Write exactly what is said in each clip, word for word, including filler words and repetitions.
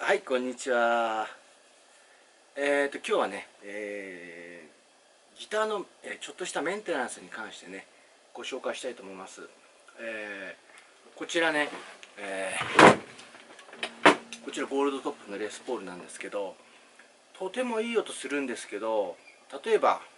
はい、こんにちは。えーと、今日はね、えーギターの、えーちょっとしたメンテナンスに関してね、ご紹介したいと思います。えーこちらね、えーこちらゴールドトップのレースポールなんですけど、とてもいい音するんですけど、例えば、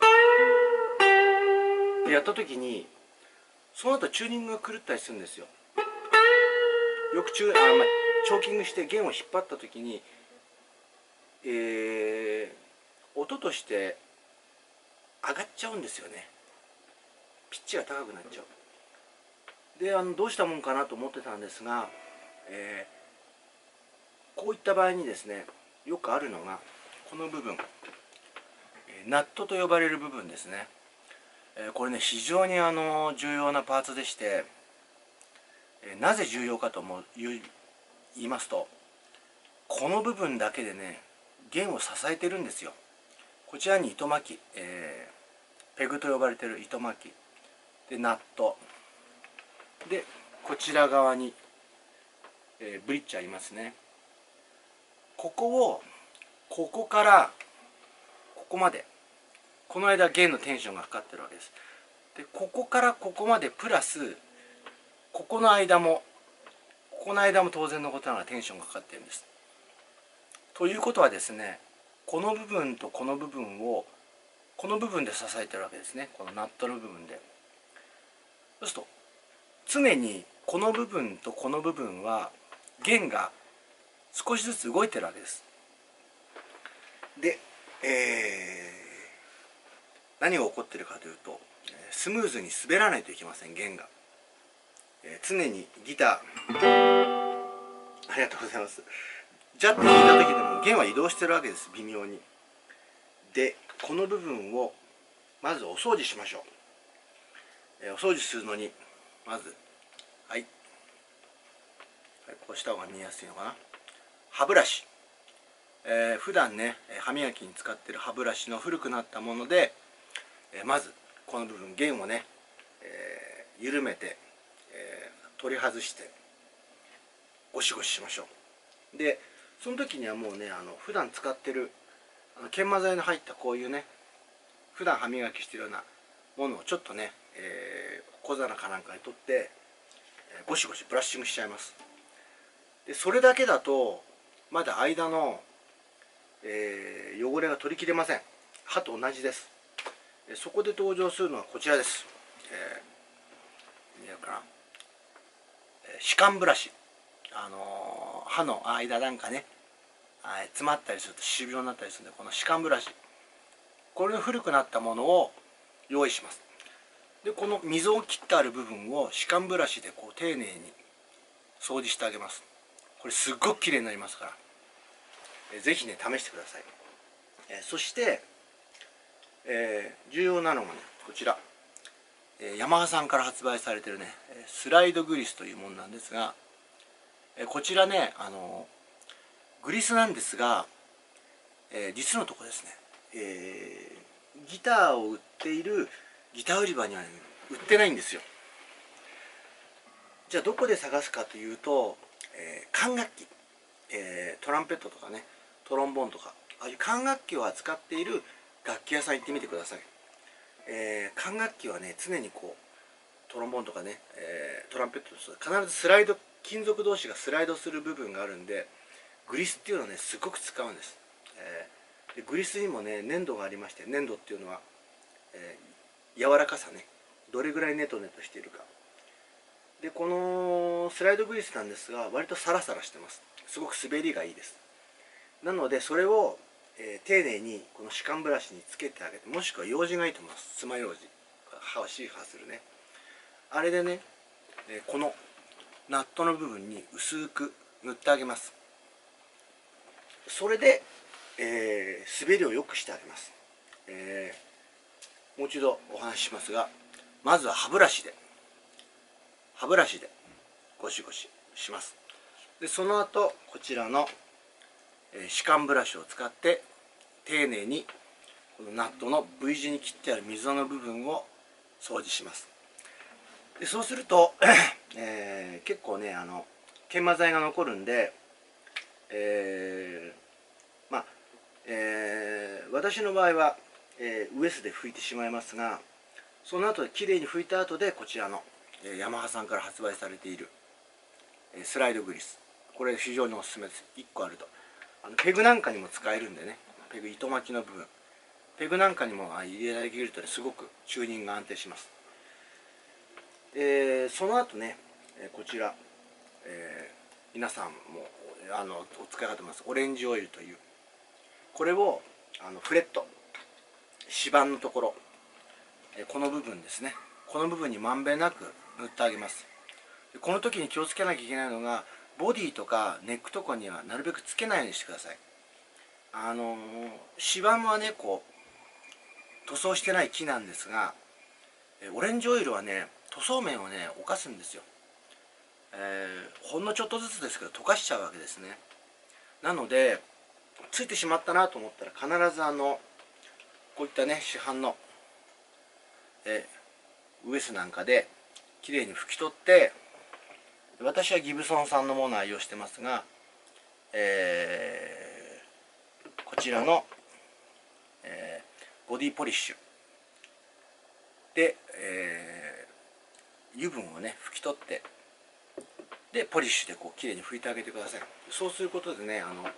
やった時に、その後チューニングが狂ったりするんですよ。よくチュー、あ、まあ、チョーキングして弦を引っ張った時に、えー音として上がっちゃうんですよね。ピッチが高くなっちゃう。で、あのどうしたもんかなと思ってたんですが、えーこういった場合にですね、よくあるのがこの部分、えーナットと呼ばれる部分ですね。えーこれね、非常にあの重要なパーツでして、えーなぜ重要かとも言い言いますと、この部分だけでね、弦を支えてるんですよ。こちらに糸巻き、えーペグと呼ばれている糸巻きで、ナットで、こちら側に、えーブリッジありますね。ここをここからここまで、この間弦のテンションがかかってるわけです。でここからここまでプラスここの間もここの間も当然のことながらテンションがかかってるんです。ということはですね、この部分とこの部分をこの部分で支えてるわけですね。このナットの部分で。そうすると常にこの部分とこの部分は弦が少しずつ動いてるわけです。で、えー何が起こっているかというと、スムーズに滑らないといけません、弦が。えー常にギター、ありがとうございます。ジャッと弾いた時でも弦は移動してるわけです、微妙に。で、この部分をまずお掃除しましょう。えーお掃除するのに、まず、はい。はい、こうした方が見やすいのかな。歯ブラシ。えー普段ね、歯磨きに使っている歯ブラシの古くなったもので、えーまずこの部分弦をね、えー緩めて、えー取り外してゴシゴシしましょう。でその時にはもうね、あの普段使ってるあの研磨剤の入ったこういうね、普段歯磨きしてるようなものをちょっとね、えー小皿かなんかに取って、えーゴシゴシブラッシングしちゃいます。でそれだけだとまだ間の、えー汚れが取りきれません。歯と同じです。そこで登場するのはこちらです。えー、見えるかな、えー歯間ブラシ。あのー歯の間なんかね、詰まったりすると歯周病になったりするので、この歯間ブラシ、これの古くなったものを用意します。でこの溝を切ってある部分を歯間ブラシでこう丁寧に掃除してあげます。これすっごくきれいになりますから、えー、ぜひね試してください。えー、そして、えー、重要なのがね、こちら、えー、ヤマハさんから発売されてるねスライドグリスというものなんですが、えー、こちらね、あのー、グリスなんですが、えー、実のところですね、えー、ギターを売っているギター売り場には、ね、売ってないんですよ。じゃあどこで探すかというと、えー、管楽器、えー、トランペットとかね、トロンボーンとか、ああいう管楽器を扱っている楽器屋さん行ってみてください。えー、管楽器はね、常にこうトロンボーンとかね、えー、トランペットとか必ずスライド、金属同士がスライドする部分があるんで、グリスっていうのはねすごく使うんです。えー、でグリスにもね粘土がありまして、粘土っていうのは、えー、柔らかさね、どれぐらいネトネトしているかで、このスライドグリスなんですが割とサラサラしてます。すごく滑りがいいです。なのでそれを、えー、丁寧にこの歯間ブラシにつけてあげて、もしくは楊枝がいいと思います。爪楊枝、歯をシーハーするね、あれでね、えー、このナットの部分に薄く塗ってあげます。それで、えー、滑りを良くしてあげます。えー、もう一度お話ししますが、まずは歯ブラシで歯ブラシでゴシゴシします。でその後こちらの、えー、歯間ブラシを使って丁寧にこのナットの V 字に切ってある溝の部分を掃除します。でそうすると、えー、結構ね、あの研磨剤が残るんで、 えー、まあ、えー、私の場合は、えー、ウエスで拭いてしまいますが、その後できれいに拭いた後でこちらの、えー、ヤマハさんから発売されている、えー、スライドグリス、これ非常におすすめです。いっこあるとあのペグなんかにも使えるんでね、ペグ糸巻きの部分、ペグなんかにも入れられると、ね、すごくチューニングが安定します。えー、その後ね、こちら、えー、皆さんもあのお使い方ますオレンジオイルという、これをあのフレット指板のところ、えー、この部分ですね、この部分にまんべんなく塗ってあげます。でこの時に気をつけなきゃいけないのが、ボディとかネックとかにはなるべくつけないようにしてください。あのー、指板はねこう塗装してない木なんですが、オレンジオイルはね塗装面をね侵すんですよ。えー、ほんのちょっとずつですけど溶かしちゃうわけですね。なのでついてしまったなと思ったら、必ずあのこういったね市販の、えー、ウエスなんかできれいに拭き取って、私はギブソンさんのものを愛用してますが、えー、こちらの、えー、ボディポリッシュで、えー、油分をね拭き取って、でポリッシュでこうきれいに拭いてあげてください。そうすることでね、あの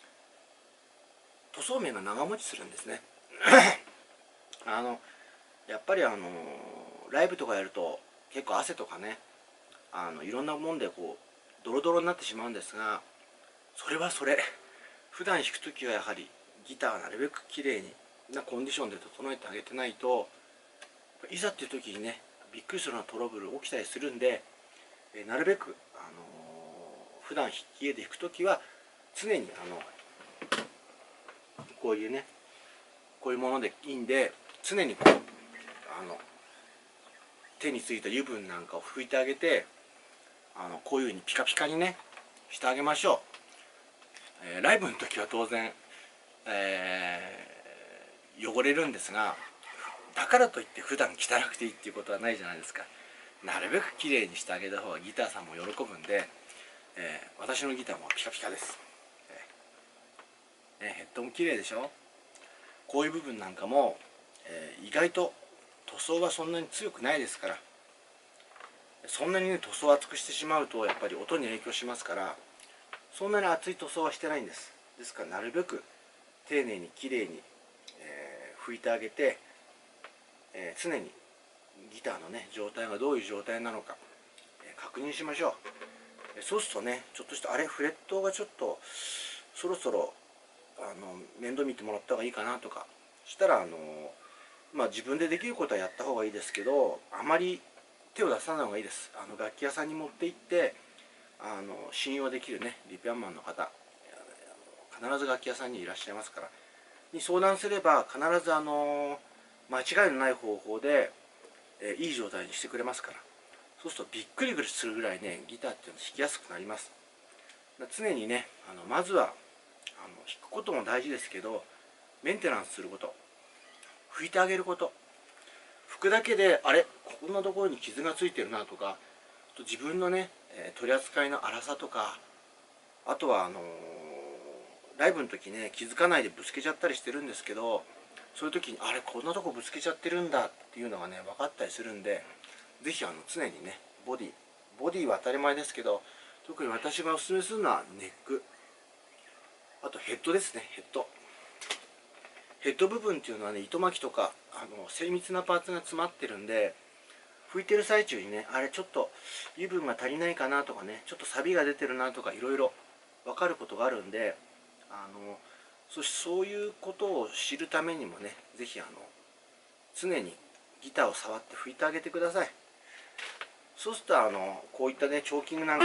塗装面が長持ちするんですね。あのやっぱりあのライブとかやると結構汗とかね、あのいろんなもんでこうドロドロになってしまうんですが、それはそれ普段弾く時はやはりギターはなるべくきれいになコンディションで整えてあげてないと、いざっていう時にねびっくりするようなトラブル起きたりするんで、えなるべく、あのー、普段家で弾く時は常にあのこういうねこういうものでいいんで、常にこうあの手についた油分なんかを拭いてあげて、あのこういうふうにピカピカにねしてあげましょう。えー、ライブの時は当然、えー、汚れるんですが、だからといって普段汚くていいっていうことはないじゃないですか。なるべくきれいにしてあげた方がギターさんも喜ぶんで、えー、私のギターもピカピカです。えーね、ヘッドも綺麗でしょ。こういう部分なんかも、えー、意外と塗装はそんなに強くないですから、そんなにね塗装を厚くしてしまうとやっぱり音に影響しますから、そんなに厚い塗装はしてないんです。ですからなるべく丁寧にきれいに、えー、拭いてあげて、えー、常にギターのね状態がどういう状態なのか、えー、確認しましょう。えー、そうするとね、ちょっとしたあれフレットがちょっとそろそろあの面倒見てもらった方がいいかなとかしたら、あのまあ自分でできることはやった方がいいですけど、あまり手を出さない方がいいです。あの楽器屋さんに持って行って、あの信用できるねリペアマンの方、必ず楽器屋さんにいらっしゃいますからに相談すれば、必ずあの間違いのない方法で、えー、いい状態にしてくれますから。そうするとびっくりするぐらいねギターっていうのは弾きやすくなります。常にねあのまずはあの弾くことも大事ですけど、メンテナンスすること、拭いてあげること、拭くだけであれこんなところに傷がついてるなとか、自分のね取り扱いの粗さとか、あとはあのー、ライブの時ね気づかないでぶつけちゃったりしてるんですけど、そういう時にあれこんなとこぶつけちゃってるんだっていうのがね分かったりするんで、是非あの常にねボディボディは当たり前ですけど、特に私がおすすめするのはネック、あとヘッドですね。ヘッドヘッド部分っていうのはね糸巻きとかあの精密なパーツが詰まってるんで、拭いてる最中にねあれちょっと油分が足りないかなとかね、ちょっと錆が出てるなとかいろいろ分かることがあるんで、あの そ, そういうことを知るためにもね是非あの常にギターを触って拭いてあげてください。そうするとあのこういったねチョーキングなんか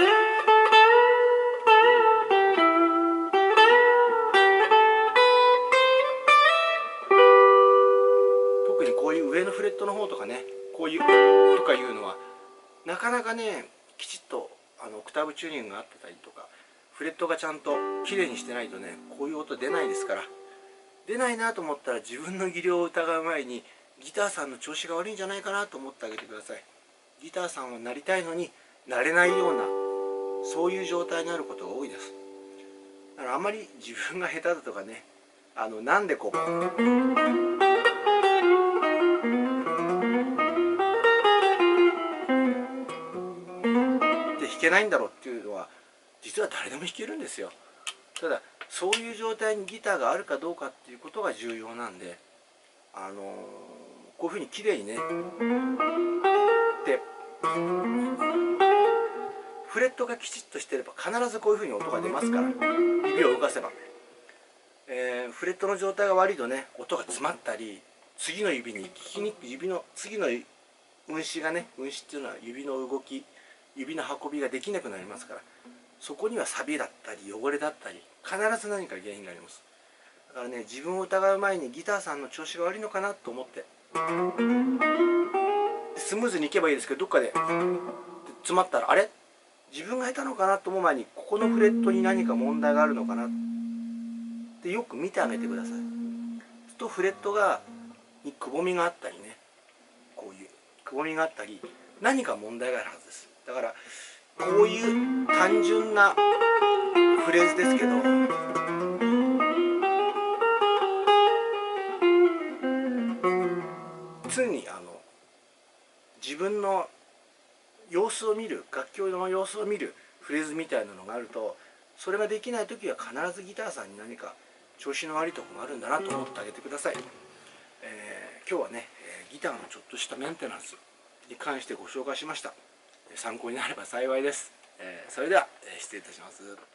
特にこういう上のフレットの方とかね、こういうとかいうのはなかなかねきちっとあのオクターブチューニングが合ってたりとか、フレットがちゃんときれいにしてないとねこういう音出ないですから、出ないなと思ったら自分の技量を疑う前にギターさんの調子が悪いんじゃないかなと思ってあげてください。ギターさんはなりたいのになれないような、そういう状態になることが多いです。 だからあまり自分が下手だとかね、あのなんでこうで弾けないんだろうっていうのは実は誰でも弾けるんですよ。ただそういう状態にギターがあるかどうかっていうことが重要なんで、あのー、こういうふうに綺麗にねでフレットがきちっとしてれば必ずこういうふうに音が出ますから、指を動かせば、えー、フレットの状態が悪いとね音が詰まったり、次の指に聞きにくい、指の次の運指がね、運指っていうのは指の動き、指の運びができなくなりますから、そこには錆だったり汚れだったり必ず何か原因があります。だからね、自分を疑う前にギターさんの調子が悪いのかなと思ってスムーズにいけばいいですけど、どっかで詰まったらあれ自分が下手なのかなと思う前に、ここのフレットに何か問題があるのかなってよく見てあげてください。そうするとフレットがにくぼみがあったりね、こういうくぼみがあったり何か問題があるはずです。だからこういう単純なフレーズですけど、常にあの自分の様子を見る、楽器の様子を見るフレーズみたいなのがあると、それができない時は必ずギターさんに何か調子の悪いところがあるんだなと思ってあげてください。えー、今日はねギターのちょっとしたメンテナンスに関してご紹介しました。参考になれば幸いです。えー、それでは失礼いたします。